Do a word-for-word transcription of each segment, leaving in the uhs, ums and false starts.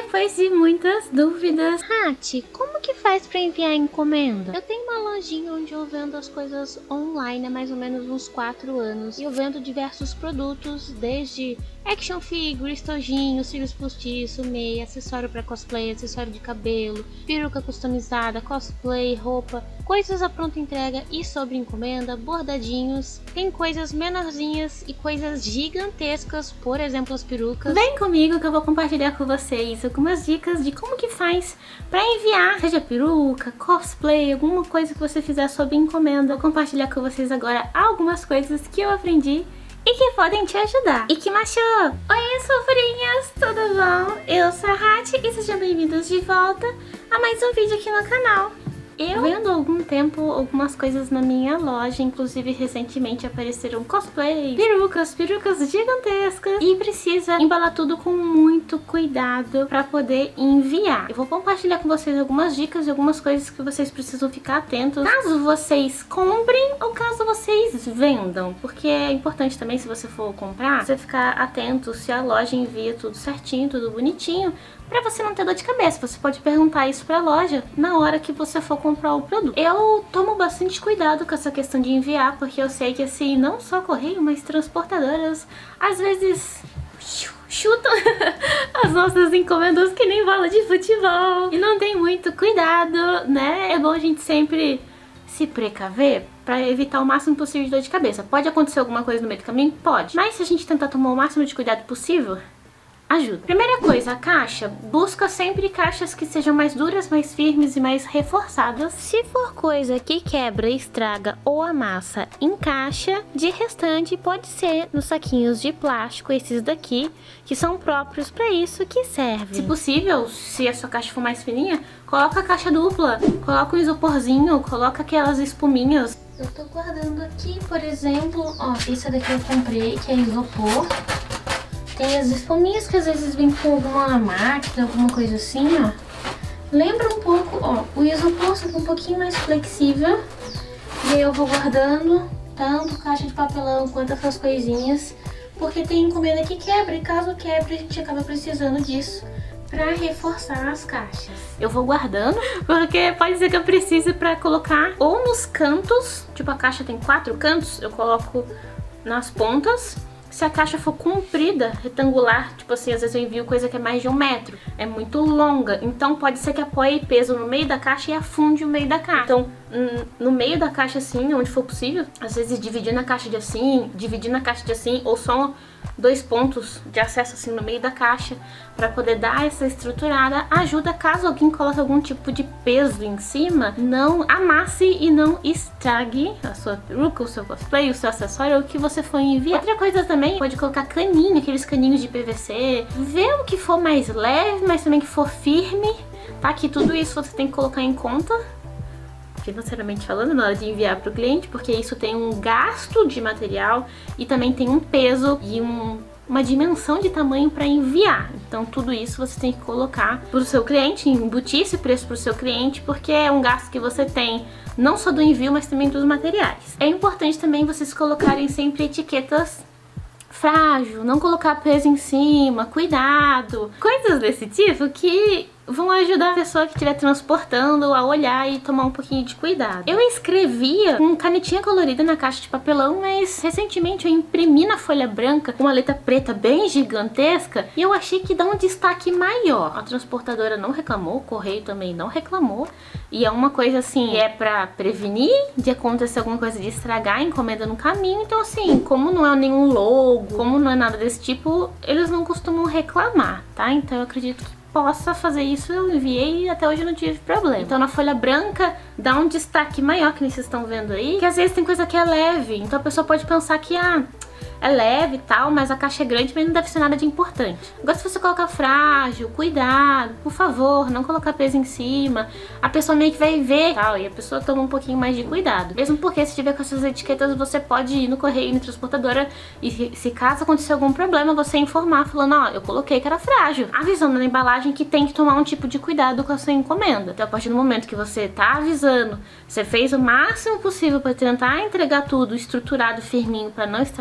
Depois de muitas dúvidas, Hath, como que faz pra enviar encomenda? Eu tenho uma lojinha onde eu vendo as coisas online há mais ou menos uns quatro anos. E eu vendo diversos produtos, desde action figure, estojinho, cílios postiço, meia, acessório para cosplay, acessório de cabelo, peruca customizada, cosplay, roupa, coisas à pronta entrega e sobre encomenda, bordadinhos. Tem coisas menorzinhas e coisas gigantescas, por exemplo as perucas. Vem comigo que eu vou compartilhar com vocês algumas dicas de como que faz para enviar, seja peruca, cosplay, alguma coisa que você fizer sob encomenda. Vou compartilhar com vocês agora algumas coisas que eu aprendi e que podem te ajudar. E que macho! Oi, sobrinhas, tudo bom? Eu sou a Hath e sejam bem-vindos de volta a mais um vídeo aqui no canal. Eu vendo há algum tempo algumas coisas na minha loja, inclusive recentemente apareceram cosplay, perucas, perucas gigantescas e precisa embalar tudo com muito cuidado para poder enviar. Eu vou compartilhar com vocês algumas dicas e algumas coisas que vocês precisam ficar atentos caso vocês comprem ou caso vocês vendam, porque é importante também, se você for comprar, você ficar atento se a loja envia tudo certinho, tudo bonitinho, para você não ter dor de cabeça. Você pode perguntar isso pra loja na hora que você for comprar o produto. Eu tomo bastante cuidado com essa questão de enviar, porque eu sei que assim, não só correio, mas transportadoras às vezes chutam as nossas encomendas que nem bola de futebol. E não tem muito cuidado, né? É bom a gente sempre se precaver para evitar o máximo possível de dor de cabeça. Pode acontecer alguma coisa no meio do caminho? Pode. Mas se a gente tentar tomar o máximo de cuidado possível, ajuda. Primeira coisa, a caixa. Busca sempre caixas que sejam mais duras, mais firmes e mais reforçadas. Se for coisa que quebra, estraga ou amassa, encaixa. De restante, pode ser nos saquinhos de plástico, esses daqui, que são próprios para isso que servem. Se possível, se a sua caixa for mais fininha, coloca a caixa dupla. Coloca um isoporzinho, coloca aquelas espuminhas. Eu tô guardando aqui, por exemplo, ó, esse daqui eu comprei, que é isopor. Tem as espuminhas que às vezes vem com alguma máquina, alguma coisa assim, ó. Lembra um pouco, ó, o isopor fica um pouquinho mais flexível. E aí eu vou guardando tanto caixa de papelão quanto essas coisinhas, porque tem encomenda que quebra e caso quebre a gente acaba precisando disso pra reforçar as caixas. Eu vou guardando, porque pode ser que eu precise pra colocar ou nos cantos, tipo a caixa tem quatro cantos, eu coloco nas pontas. Se a caixa for comprida, retangular, tipo assim, às vezes eu envio coisa que é mais de um metro, é muito longa, então pode ser que apoie peso no meio da caixa e afunde o meio da caixa. Então, no meio da caixa assim, onde for possível, às vezes dividir na caixa de assim, dividir na caixa de assim, ou só dois pontos de acesso assim no meio da caixa, para poder dar essa estruturada, ajuda caso alguém coloque algum tipo de peso em cima, não amasse e não estrague a sua peruca, o seu cosplay, o seu acessório, ou o que você for enviar. Outra coisa também, pode colocar caninho, aqueles caninhos de P V C, ver o que for mais leve, mas também que for firme, tá? Que tudo isso você tem que colocar em conta, financeiramente falando, na hora de enviar para o cliente, porque isso tem um gasto de material e também tem um peso e um, uma dimensão de tamanho para enviar. Então tudo isso você tem que colocar para o seu cliente, embutir esse preço para o seu cliente, porque é um gasto que você tem não só do envio, mas também dos materiais. É importante também vocês colocarem sempre etiquetas frágil, não colocar peso em cima, cuidado, coisas desse tipo que vão ajudar a pessoa que estiver transportando a olhar e tomar um pouquinho de cuidado. Eu escrevia com canetinha colorida na caixa de papelão, mas recentemente eu imprimi na folha branca uma letra preta bem gigantesca e eu achei que dá um destaque maior. A transportadora não reclamou, o correio também não reclamou, e é uma coisa assim, é pra prevenir de acontecer alguma coisa de estragar a encomenda no caminho. Então assim, como não é nenhum logo, como não é nada desse tipo, eles não costumam reclamar, tá? Então eu acredito que possa fazer isso, eu enviei e até hoje eu não tive problema. Então na folha branca dá um destaque maior, que vocês estão vendo aí, que às vezes tem coisa que é leve, então a pessoa pode pensar que ah, é leve e tal, mas a caixa é grande, mas não deve ser nada de importante. Agora se você colocar frágil, cuidado, por favor, não colocar peso em cima, a pessoa meio que vai ver tal, e a pessoa toma um pouquinho mais de cuidado. Mesmo porque se tiver com essas etiquetas, você pode ir no correio, na transportadora, e se caso acontecer algum problema, você informar, falando, ó, eu coloquei que era frágil, avisando na embalagem que tem que tomar um tipo de cuidado com a sua encomenda. Então a partir do momento que você tá avisando, você fez o máximo possível para tentar entregar tudo estruturado, firminho, para não estragar,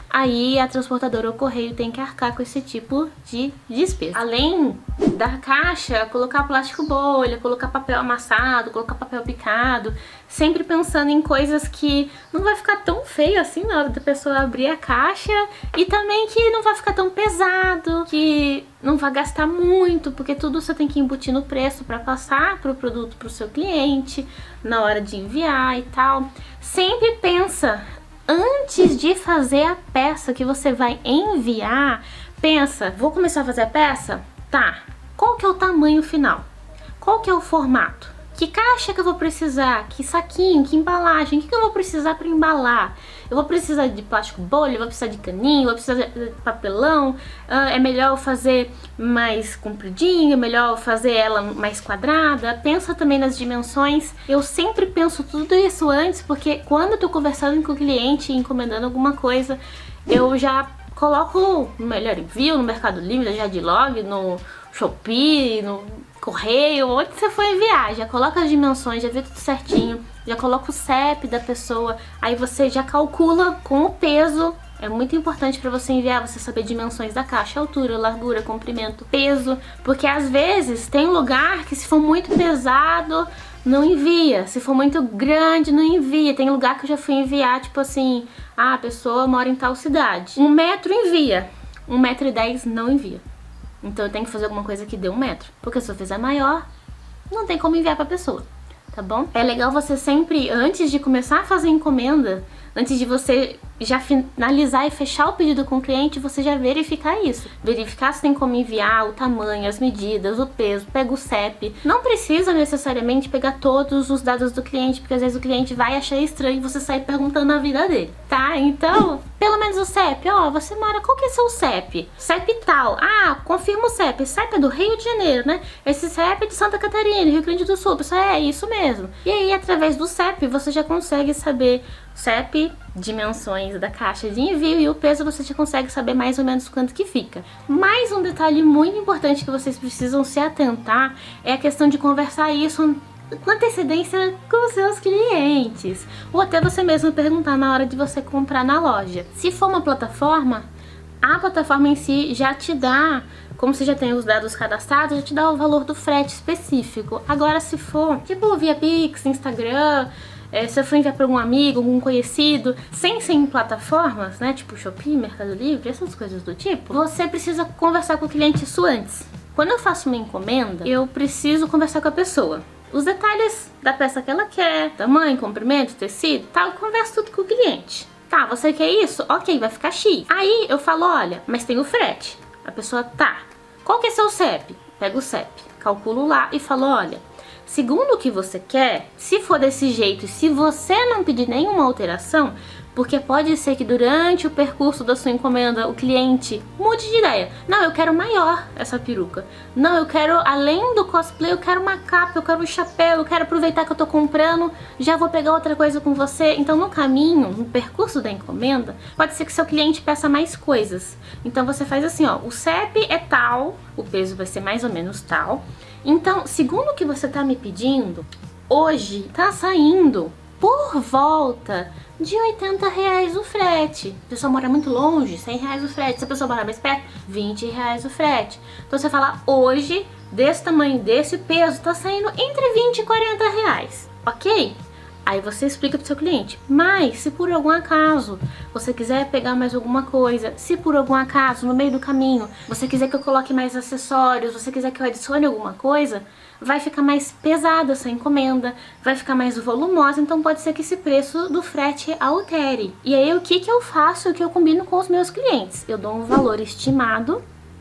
aí a transportadora ou correio tem que arcar com esse tipo de despesa. Além da caixa, colocar plástico bolha, colocar papel amassado, colocar papel picado, sempre pensando em coisas que não vai ficar tão feio assim na hora da pessoa abrir a caixa, e também que não vai ficar tão pesado, que não vai gastar muito, porque tudo você tem que embutir no preço para passar pro produto pro seu cliente na hora de enviar e tal. Sempre pensa antes de fazer a peça que você vai enviar, pensa, vou começar a fazer a peça? Tá, qual que é o tamanho final? Qual que é o formato? Que caixa que eu vou precisar? Que saquinho? Que embalagem? O que, que eu vou precisar para embalar? Eu vou precisar de plástico bolha? Eu vou precisar de caninho? Eu vou precisar de papelão? Uh, é melhor eu fazer mais compridinho? É melhor eu fazer ela mais quadrada? Pensa também nas dimensões. Eu sempre penso tudo isso antes, porque quando eu tô conversando com o cliente e encomendando alguma coisa, eu já coloco no Melhor Envio, no Mercado Livre, já de log, no Shopee, no correio, onde você for enviar, já coloca as dimensões, já vê tudo certinho, já coloca o C E P da pessoa, aí você já calcula com o peso. É muito importante para você enviar, você saber dimensões da caixa, altura, largura, comprimento, peso, porque às vezes tem lugar que se for muito pesado, não envia, se for muito grande, não envia. Tem lugar que eu já fui enviar, tipo assim, ah, a pessoa mora em tal cidade, um metro envia, um metro e dez não envia. Então eu tenho que fazer alguma coisa que dê um metro, porque se eu fizer maior, não tem como enviar pra pessoa, tá bom? É legal você sempre, antes de começar a fazer encomenda, antes de você já finalizar e fechar o pedido com o cliente, você já verificar isso. Verificar se tem como enviar, o tamanho, as medidas, o peso, pega o C E P. Não precisa necessariamente pegar todos os dados do cliente, porque às vezes o cliente vai achar estranho você sair perguntando a vida dele, tá? Então, pelo menos o C E P, ó, você mora, qual que é seu C E P? C E P tal, ah, confirma o C E P, C E P é do Rio de Janeiro, né? Esse C E P é de Santa Catarina, Rio Grande do Sul, isso é isso mesmo. E aí, através do C E P, você já consegue saber C E P, dimensões da caixa de envio, e o peso você já consegue saber mais ou menos quanto que fica. Mais um detalhe muito importante que vocês precisam se atentar é a questão de conversar isso com antecedência com os seus clientes, ou até você mesmo perguntar na hora de você comprar na loja. Se for uma plataforma, a plataforma em si já te dá, como você já tem os dados cadastrados, já te dá o valor do frete específico. Agora, se for tipo via Pix, Instagram, É, se eu for enviar para algum amigo, algum conhecido, sem ser em plataformas, né, tipo Shopee, Mercado Livre, essas coisas do tipo, você precisa conversar com o cliente isso antes. Quando eu faço uma encomenda, eu preciso conversar com a pessoa. Os detalhes da peça que ela quer, tamanho, comprimento, tecido, tal, eu converso tudo com o cliente. Tá, você quer isso? Ok, vai ficar X. Aí eu falo, olha, mas tem o frete. A pessoa, tá, qual que é seu C E P? Pega o C E P, calculo lá e falo, olha, segundo o que você quer, se for desse jeito e se você não pedir nenhuma alteração, porque pode ser que durante o percurso da sua encomenda o cliente mude de ideia. Não, eu quero maior essa peruca. Não, eu quero, além do cosplay, eu quero uma capa, eu quero um chapéu, eu quero aproveitar que eu tô comprando, já vou pegar outra coisa com você. Então no caminho, no percurso da encomenda, pode ser que seu cliente peça mais coisas. Então você faz assim, ó, o C E P é tal, o peso vai ser mais ou menos tal. Então, segundo o que você tá me pedindo, hoje tá saindo por volta de oitenta reais o frete. A pessoa mora muito longe, cem reais o frete. Se a pessoa mora mais perto, vinte reais o frete. Então você fala, hoje, desse tamanho, desse peso, tá saindo entre vinte e quarenta reais, ok? Aí você explica pro seu cliente. Mas se por algum acaso você quiser pegar mais alguma coisa, se por algum acaso no meio do caminho você quiser que eu coloque mais acessórios, você quiser que eu adicione alguma coisa, vai ficar mais pesada essa encomenda, vai ficar mais volumosa, então pode ser que esse preço do frete altere. E aí o que que eu faço, o que eu combino com os meus clientes? Eu dou um valor estimado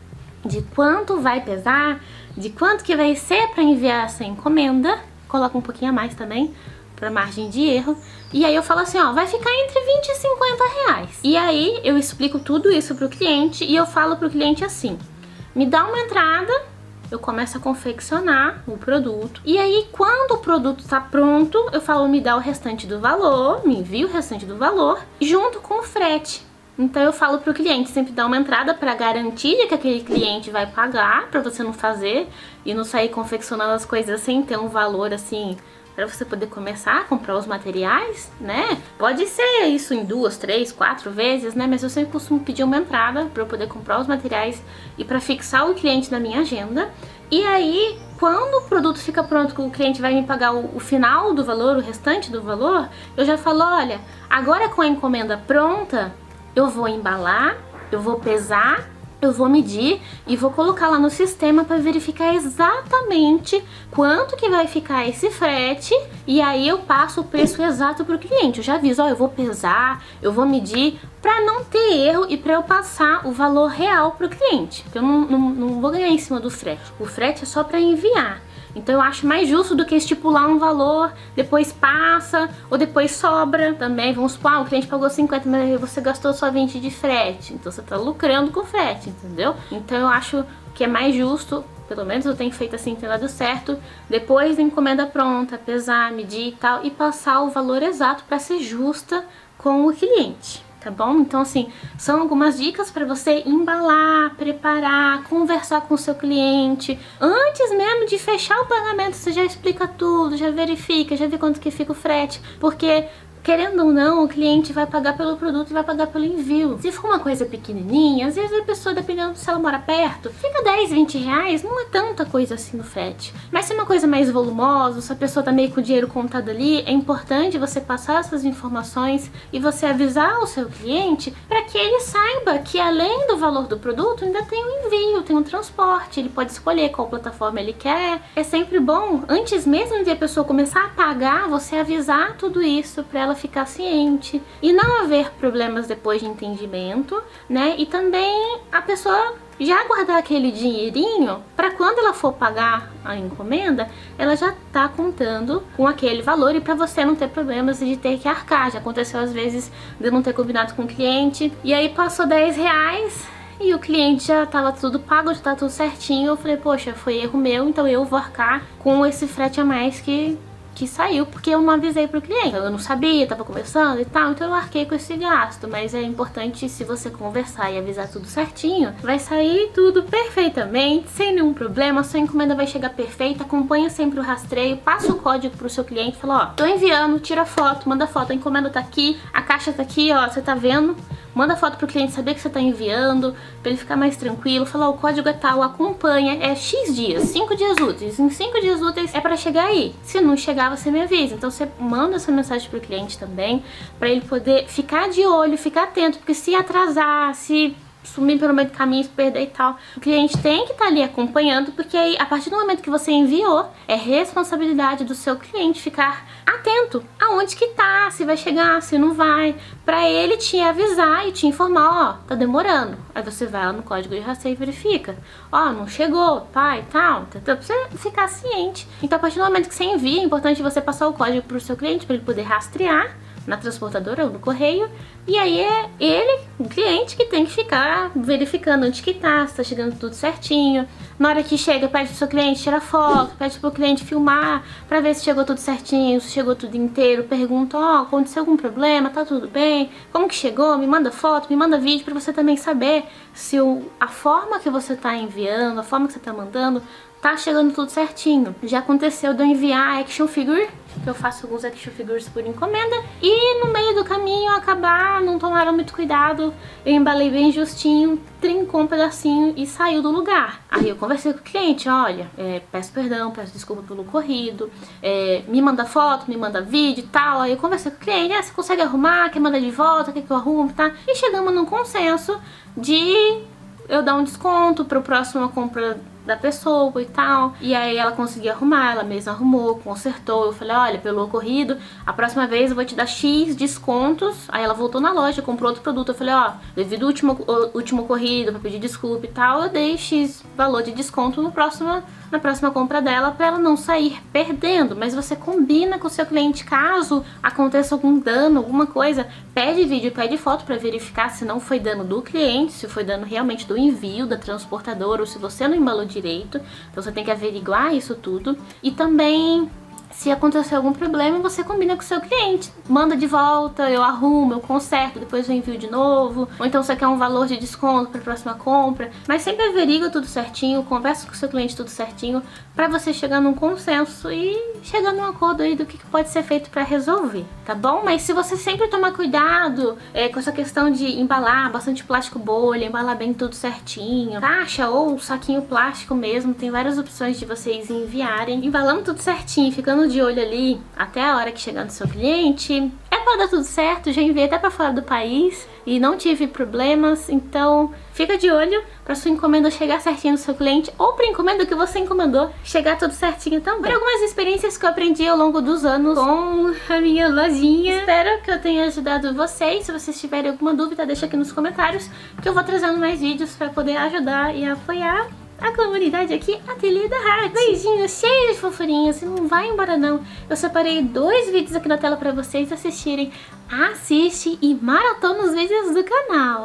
de quanto vai pesar, de quanto que vai ser para enviar essa encomenda, coloco um pouquinho a mais também, para margem de erro, e aí eu falo assim, ó, vai ficar entre vinte e cinquenta reais. E aí eu explico tudo isso pro cliente e eu falo pro cliente assim, me dá uma entrada, eu começo a confeccionar o produto, e aí quando o produto tá pronto, eu falo, me dá o restante do valor, me envia o restante do valor, junto com o frete. Então eu falo pro cliente sempre dar uma entrada para garantir que aquele cliente vai pagar, para você não fazer e não sair confeccionando as coisas sem ter um valor assim para você poder começar a comprar os materiais, né? Pode ser isso em duas, três, quatro vezes, né? Mas eu sempre costumo pedir uma entrada para eu poder comprar os materiais e para fixar o cliente na minha agenda. E aí, quando o produto fica pronto, que o cliente vai me pagar o, o final do valor, o restante do valor, eu já falo, olha, agora com a encomenda pronta, eu vou embalar, eu vou pesar, eu vou medir e vou colocar lá no sistema para verificar exatamente quanto que vai ficar esse frete, e aí eu passo o preço exato para o cliente. Eu já aviso, ó, eu vou pesar, eu vou medir, para não ter erro e para eu passar o valor real para o cliente, porque eu não, não, não vou ganhar em cima do frete. O frete é só para enviar. Então eu acho mais justo do que estipular um valor, depois passa, ou depois sobra também. Vamos supor, ah, o cliente pagou cinquenta, mas você gastou só vinte de frete. Então você tá lucrando com o frete, entendeu? Então eu acho que é mais justo, pelo menos eu tenho feito assim, tem dado certo, depois da encomenda pronta, pesar, medir e tal, e passar o valor exato para ser justa com o cliente. Tá bom? Então assim, são algumas dicas para você embalar, preparar, conversar com o seu cliente. Antes mesmo de fechar o pagamento, você já explica tudo, já verifica, já vê quanto que fica o frete. Porque, querendo ou não, o cliente vai pagar pelo produto e vai pagar pelo envio. Se for uma coisa pequenininha, às vezes a pessoa, dependendo se ela mora perto, fica dez, vinte reais, não é tanta coisa assim no frete. Mas se é uma coisa mais volumosa, se a pessoa tá meio com o dinheiro contado ali, é importante você passar essas informações e você avisar o seu cliente para que ele saiba que além do valor do produto, ainda tem o envio, tem o transporte, ele pode escolher qual plataforma ele quer. É sempre bom, antes mesmo de a pessoa começar a pagar, você avisar tudo isso para ela ficar ciente e não haver problemas depois de entendimento, né? E também a pessoa já guardar aquele dinheirinho para quando ela for pagar a encomenda, ela já tá contando com aquele valor e para você não ter problemas de ter que arcar. Já aconteceu às vezes de eu não ter combinado com o cliente e aí passou dez reais e o cliente já tava tudo pago, já tá tudo certinho. Eu falei, poxa, foi erro meu, então eu vou arcar com esse frete a mais que que saiu, porque eu não avisei pro cliente. Eu não sabia, tava conversando e tal, então eu arquei com esse gasto. Mas é importante, se você conversar e avisar tudo certinho, vai sair tudo perfeitamente, sem nenhum problema, a sua encomenda vai chegar perfeita. Acompanha sempre o rastreio, passa o código pro seu cliente, fala, ó, tô enviando, tira foto, manda foto, a encomenda tá aqui, a caixa tá aqui, ó, você tá vendo? Manda foto pro cliente saber que você tá enviando, pra ele ficar mais tranquilo. Fala, ó, o código é tal, acompanha, é X dias, cinco dias úteis. Em cinco dias úteis é pra chegar aí. Se não chegar, você me avisa. Então você manda essa mensagem pro cliente também, pra ele poder ficar de olho, ficar atento, porque se atrasar, se sumir pelo meio do caminho, se perder e tal, o cliente tem que estar ali acompanhando, porque aí, a partir do momento que você enviou, é responsabilidade do seu cliente ficar atento aonde que tá, se vai chegar, se não vai, pra ele te avisar e te informar, ó, tá demorando. Aí você vai lá no código de rastreio e verifica, ó, não chegou, tá e tal, pra você ficar ciente. Então a partir do momento que você envia, é importante você passar o código pro seu cliente, pra ele poder rastrear na transportadora ou no correio, e aí é ele, o cliente, que tem que ficar verificando onde que tá, se tá chegando tudo certinho. Na hora que chega, pede pro seu cliente tirar foto, pede pro cliente filmar pra ver se chegou tudo certinho, se chegou tudo inteiro, pergunta, ó, oh, aconteceu algum problema, tá tudo bem, como que chegou, me manda foto, me manda vídeo pra você também saber se o, a forma que você tá enviando, a forma que você tá mandando, tá chegando tudo certinho. Já aconteceu de eu enviar action figure, que eu faço alguns action figures por encomenda, e no meio do caminho acabar, não tomaram muito cuidado, eu embalei bem justinho, trincou um pedacinho e saiu do lugar. Aí eu conversei com o cliente, olha, é, peço perdão, peço desculpa pelo ocorrido, é, me manda foto, me manda vídeo e tal. Aí eu conversei com o cliente, ah, você consegue arrumar, quer mandar de volta, quer que eu arrume, tá? E chegamos num consenso de eu dar um desconto para a próxima compra da pessoa e tal. E aí ela conseguiu arrumar, ela mesma arrumou, consertou. Eu falei, olha, pelo ocorrido, a próxima vez eu vou te dar X descontos. Aí ela voltou na loja, comprou outro produto. Eu falei, ó, devido ao último, o último ocorrido, pra pedir desculpa e tal, eu dei X valor de desconto no próximo, na próxima compra dela, pra ela não sair perdendo. Mas você combina com o seu cliente, caso aconteça algum dano, alguma coisa, pede vídeo, pede foto pra verificar se não foi dano do cliente, se foi dano realmente do envio, da transportadora, ou se você não embalou direito. Então você tem que averiguar isso tudo. E também se acontecer algum problema, você combina com o seu cliente. Manda de volta, eu arrumo, eu conserto, depois eu envio de novo. Ou então você quer um valor de desconto para a próxima compra. Mas sempre averigua tudo certinho, conversa com o seu cliente tudo certinho, para você chegar num consenso e chegar num acordo aí do que pode ser feito para resolver, tá bom? Mas se você sempre tomar cuidado é, com essa questão de embalar bastante plástico bolha, embalar bem tudo certinho, caixa ou saquinho plástico mesmo, tem várias opções de vocês enviarem. Embalando tudo certinho, ficando de olho ali até a hora que chegar no seu cliente, é pra dar tudo certo. Já enviei até pra fora do país e não tive problemas, então fica de olho pra sua encomenda chegar certinho no seu cliente, ou pra encomenda que você encomendou chegar tudo certinho também. Por algumas experiências que eu aprendi ao longo dos anos com a minha lojinha. Espero que eu tenha ajudado vocês. Se vocês tiverem alguma dúvida, deixa aqui nos comentários, que eu vou trazendo mais vídeos pra poder ajudar e apoiar a comunidade aqui, Ateliê da Heart. Beijinhos cheios de fofurinhas, e não vai embora não. Eu separei dois vídeos aqui na tela pra vocês assistirem. Assiste e maratona os vídeos do canal.